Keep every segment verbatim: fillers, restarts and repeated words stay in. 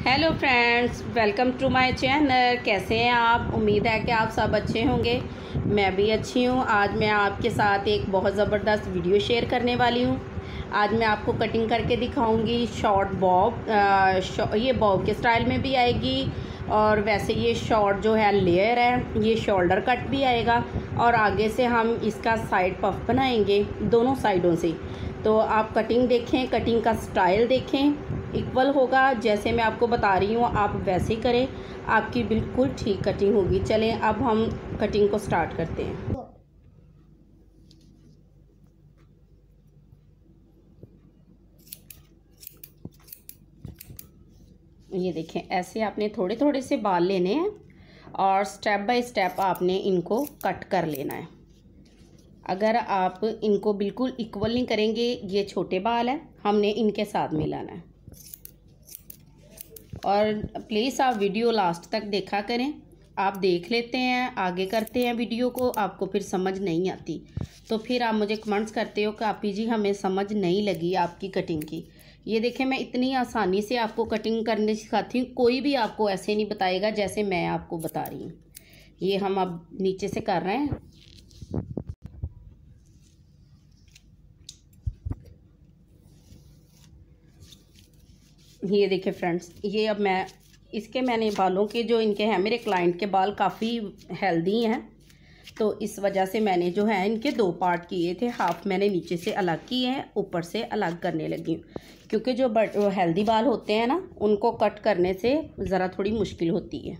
Hello friends, welcome to my channel. कैसे हैं आप? उम्मीद है कि आप सब अच्छे होंगे। मैं भी अच्छी हूँ। आज मैं आपके साथ एक बहुत ज़बरदस्त वीडियो शेयर करने वाली हूँ। आज मैं आपको कटिंग करके दिखाऊंगी शॉर्ट बॉब। ये बॉब के स्टाइल में भी आएगी और वैसे ये शॉर्ट जो है लेयर है, ये शोल्डर कट भी आएगा और आगे से हम इसका साइड पफ बनाएंगे दोनों साइडों से। तो आप कटिंग देखें, कटिंग का स्टाइल देखें, इक्वल होगा। जैसे मैं आपको बता रही हूँ आप वैसे ही करें, आपकी बिल्कुल ठीक कटिंग होगी। चलें अब हम कटिंग को स्टार्ट करते हैं। ये देखें, ऐसे आपने थोड़े थोड़े से बाल लेने हैं और स्टेप बाय स्टेप आपने इनको कट कर लेना है। अगर आप इनको बिल्कुल इक्वल नहीं करेंगे, ये छोटे बाल हैं, हमने इनके साथ मिलाना है। और प्लीज़ आप वीडियो लास्ट तक देखा करें। आप देख लेते हैं, आगे करते हैं वीडियो को, आपको फिर समझ नहीं आती तो फिर आप मुझे कमेंट्स करते हो कि आपी जी हमें समझ नहीं लगी आपकी कटिंग की। ये देखें, मैं इतनी आसानी से आपको कटिंग करने सिखाती हूँ, कोई भी आपको ऐसे नहीं बताएगा जैसे मैं आपको बता रही हूँ। ये हम अब नीचे से कर रहे हैं। ये देखिए फ्रेंड्स, ये अब मैं इसके मैंने बालों के जो इनके हैं, मेरे क्लाइंट के बाल काफ़ी हेल्दी हैं तो इस वजह से मैंने जो है इनके दो पार्ट किए थे। हाफ मैंने नीचे से अलग किए हैं, ऊपर से अलग करने लगी हूँ क्योंकि जो बट हेल्दी बाल होते हैं ना, उनको कट करने से ज़रा थोड़ी मुश्किल होती है।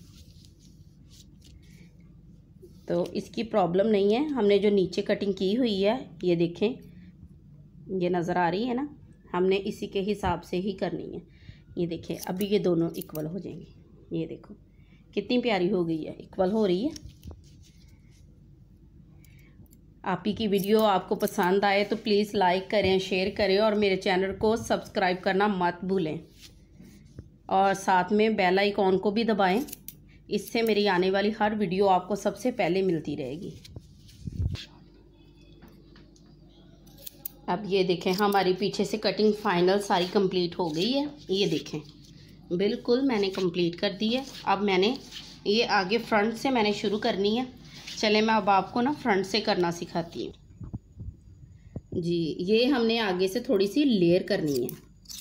तो इसकी प्रॉब्लम नहीं है। हमने जो नीचे कटिंग की हुई है, ये देखें, ये नज़र आ रही है ना, हमने इसी के हिसाब से ही करनी है। ये देखें, अभी ये दोनों इक्वल हो जाएंगे। ये देखो कितनी प्यारी हो गई है, इक्वल हो रही है। आप ही की वीडियो आपको पसंद आए तो प्लीज़ लाइक करें, शेयर करें और मेरे चैनल को सब्सक्राइब करना मत भूलें और साथ में बेल आइकॉन को भी दबाएं। इससे मेरी आने वाली हर वीडियो आपको सबसे पहले मिलती रहेगी। अब ये देखें, हमारी पीछे से कटिंग फाइनल सारी कंप्लीट हो गई है। ये देखें, बिल्कुल मैंने कंप्लीट कर दी है। अब मैंने ये आगे फ्रंट से मैंने शुरू करनी है। चले मैं अब आपको ना फ्रंट से करना सिखाती हूँ जी। ये हमने आगे से थोड़ी सी लेयर करनी है।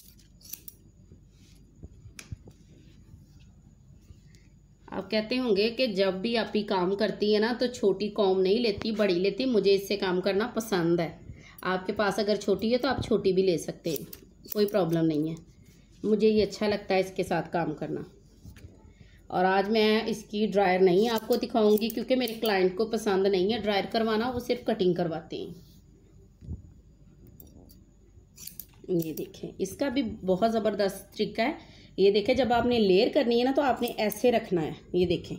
आप कहते होंगे कि जब भी आप ही काम करती है ना तो छोटी कॉम नहीं लेती, बड़ी लेती। मुझे इससे काम करना पसंद है। आपके पास अगर छोटी है तो आप छोटी भी ले सकते हैं, कोई प्रॉब्लम नहीं है। मुझे ये अच्छा लगता है इसके साथ काम करना। और आज मैं इसकी ड्रायर नहीं आपको दिखाऊंगी क्योंकि मेरे क्लाइंट को पसंद नहीं है ड्रायर करवाना, वो सिर्फ कटिंग करवाते हैं। ये देखें, इसका भी बहुत ज़बरदस्त तरीका है। ये देखें, जब आपने लेयर करनी है ना तो आपने ऐसे रखना है। ये देखें,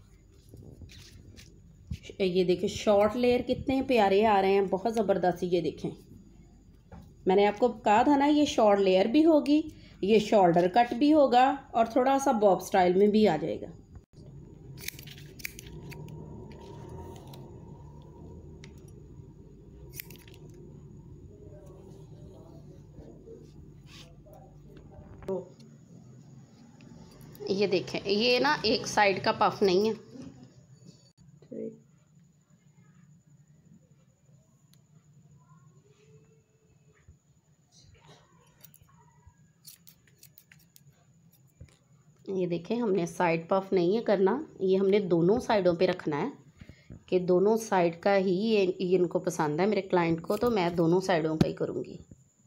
ये देखें शॉर्ट लेयर कितने प्यारे आ रहे हैं, बहुत ज़बरदस्त। ये देखें, मैंने आपको कहा था ना ये शॉर्ट लेयर भी होगी, ये शोल्डर कट भी होगा और थोड़ा सा बॉब स्टाइल में भी आ जाएगा। ये देखें, ये ना एक साइड का पफ नहीं है। ये देखें, हमने साइड पफ नहीं है करना, ये हमने दोनों साइडों पे रखना है कि दोनों साइड का ही ये, ये इनको पसंद है मेरे क्लाइंट को, तो मैं दोनों साइडों का ही करूँगी।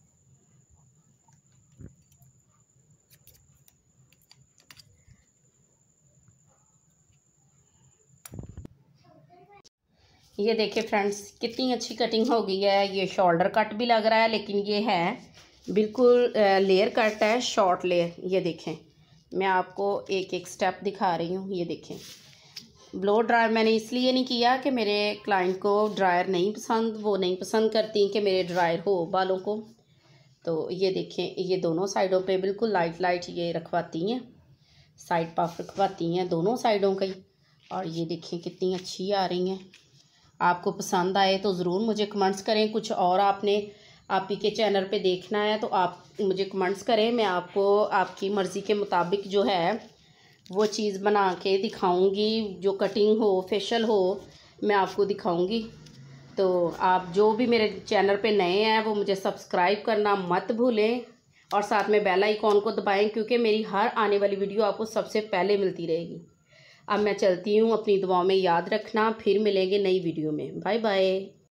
ये देखिए फ्रेंड्स, कितनी अच्छी कटिंग हो गई है। ये शोल्डर कट भी लग रहा है लेकिन ये है बिल्कुल लेयर कट है, शॉर्ट लेयर। ये देखें, मैं आपको एक एक स्टेप दिखा रही हूँ। ये देखें, ब्लो ड्रायर मैंने इसलिए नहीं किया कि मेरे क्लाइंट को ड्रायर नहीं पसंद, वो नहीं पसंद करती कि मेरे ड्रायर हो बालों को। तो ये देखें, ये दोनों साइडों पे बिल्कुल लाइट लाइट ये रखवाती हैं, साइड पफ रखवाती हैं दोनों साइडों का ही। और ये देखें कितनी अच्छी आ रही हैं। आपको पसंद आए तो ज़रूर मुझे कमेंट्स करें। कुछ और आपने आप ही के चैनल पे देखना है तो आप मुझे कमेंट्स करें, मैं आपको आपकी मर्ज़ी के मुताबिक जो है वो चीज़ बना के दिखाऊंगी। जो कटिंग हो, फेशियल हो, मैं आपको दिखाऊंगी। तो आप जो भी मेरे चैनल पे नए हैं वो मुझे सब्सक्राइब करना मत भूलें और साथ में बेल आइकॉन को दबाएं, क्योंकि मेरी हर आने वाली वीडियो आपको सबसे पहले मिलती रहेगी। अब मैं चलती हूँ, अपनी दुआओं में याद रखना, फिर मिलेंगे नई वीडियो में। Bye bye.